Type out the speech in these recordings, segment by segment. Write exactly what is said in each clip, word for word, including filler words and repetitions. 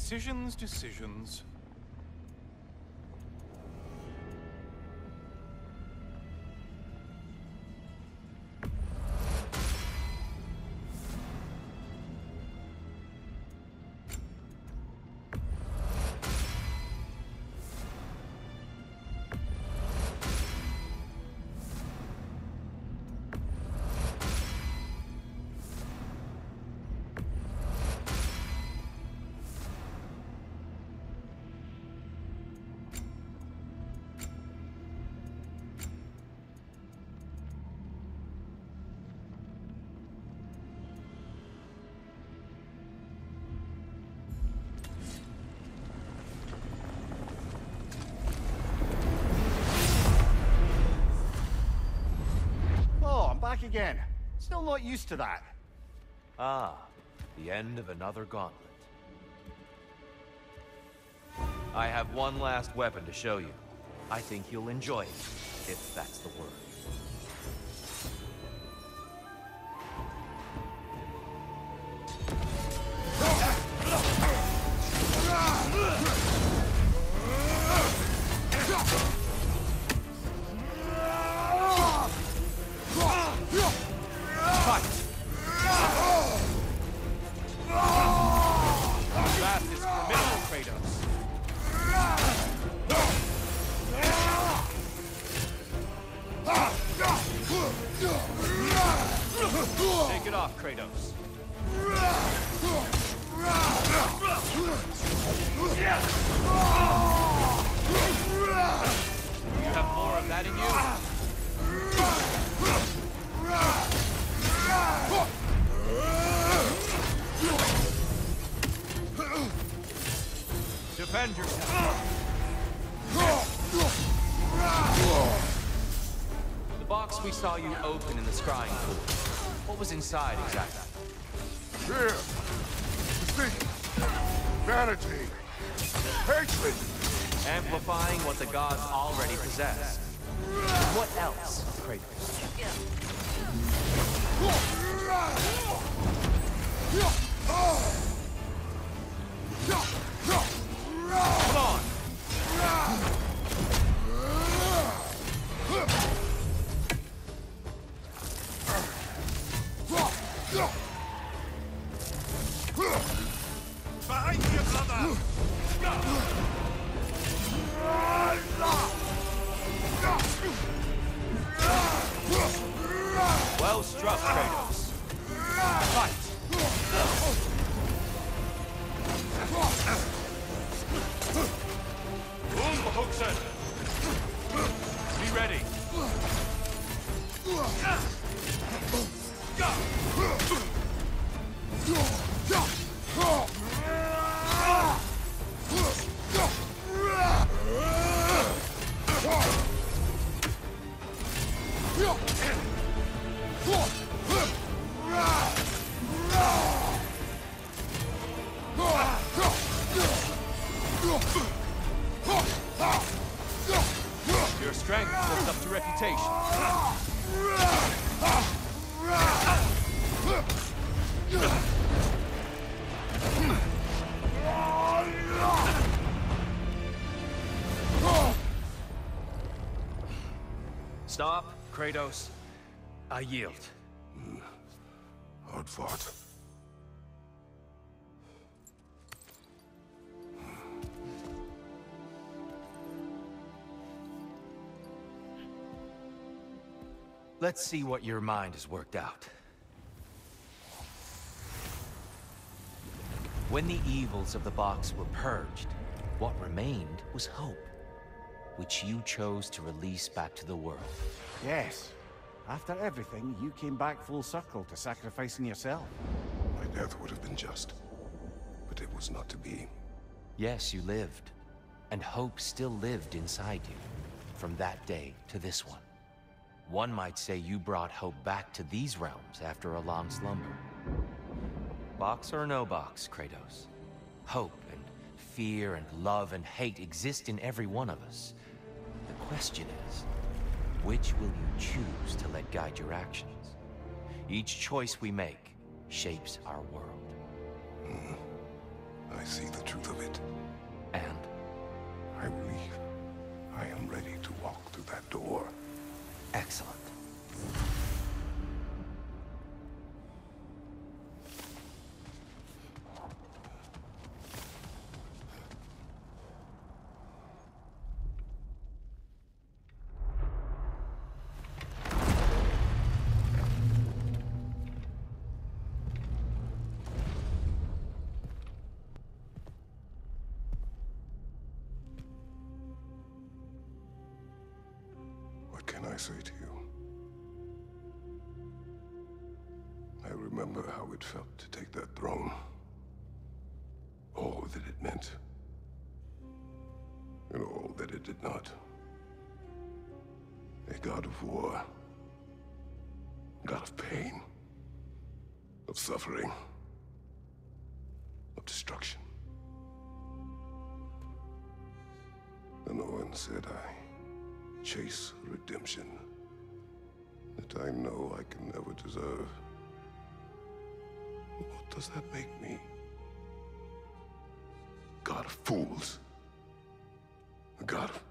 Decisions, decisions. Back again. Still not used to that. Ah, the end of another gauntlet. I have one last weapon to show you. I think you'll enjoy it, if that's the word. Take it off, Kratos. You have more of that in you? Defend yourself. The box we saw you open in the scrying pool. What was inside exactly? Fear, deceit, vanity, hatred. Amplifying what the gods already possess. What else, Kratos? Come on! Behind you, brother! Well struck, Kratos. Fight! Umhoksen! Be ready! Your strength lives up to reputation. Stop, Kratos. I yield. Hard fought. Let's see what your mind has worked out. When the evils of the box were purged, what remained was hope, which you chose to release back to the world. Yes. After everything, you came back full circle to sacrificing yourself. My death would have been just, but it was not to be. Yes, you lived, and hope still lived inside you, from that day to this one. One might say you brought hope back to these realms after a long slumber. Box or no box, Kratos. Hope and fear and love and hate exist in every one of us. The question is, which will you choose to let guide your actions? Each choice we make shapes our world. Mm. I see the truth of it. And? I believe I am ready to walk through that door. Excellent. What can I say to you? I remember how it felt to take that throne. All that it meant. And all that it did not. A god of war. God of pain. Of suffering. Of destruction. And no one said I chase redemption that I know I can never deserve. What does that make me? God of fools. A god of...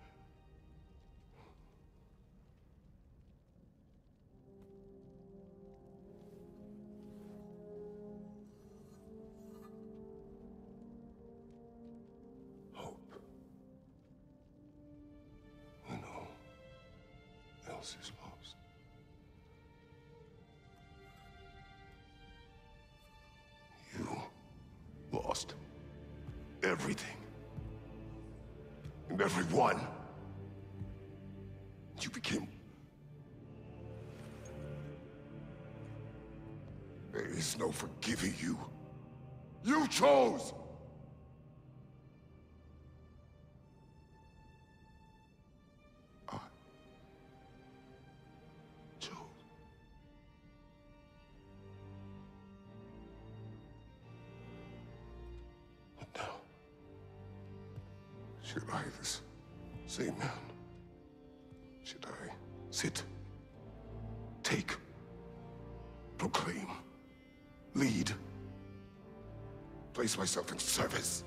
hope. When all else is lost. You lost everything. And everyone. You became... There is no forgiving you. You chose! I chose. But now, should I, this same man, should I sit, take, proclaim, lead, place myself in service?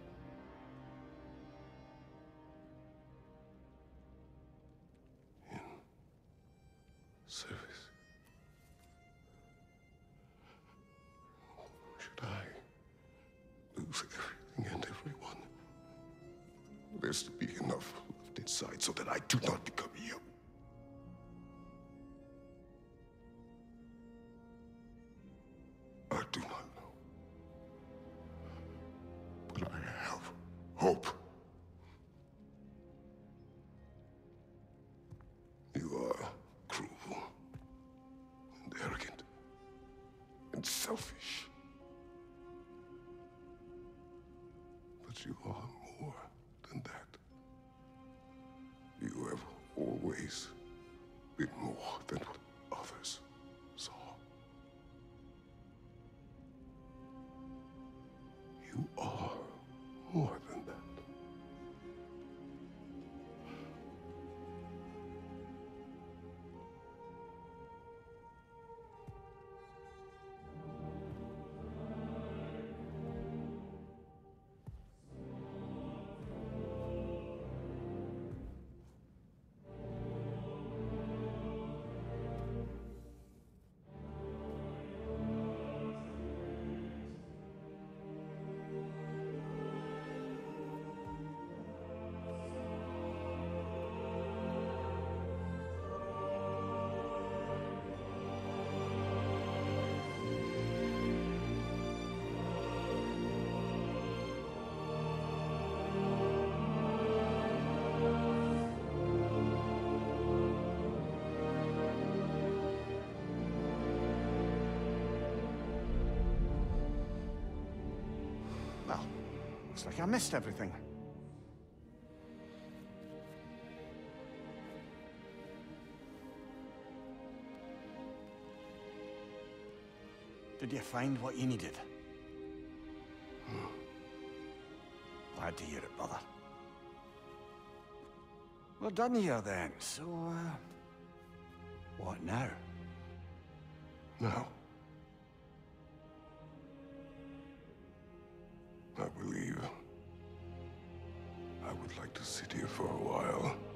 In service? Should I lose everything and everyone? There's to be enough left inside so that I do not become you. I do not know. But I have hope. You are cruel and arrogant and selfish. But you are more than that. You have always been more than what others saw. You are more than that. Well, looks like I missed everything. Did you find what you needed? Hmm. Glad to hear it, brother. We're done here then, so, uh... what now? Now, like to sit here for a while.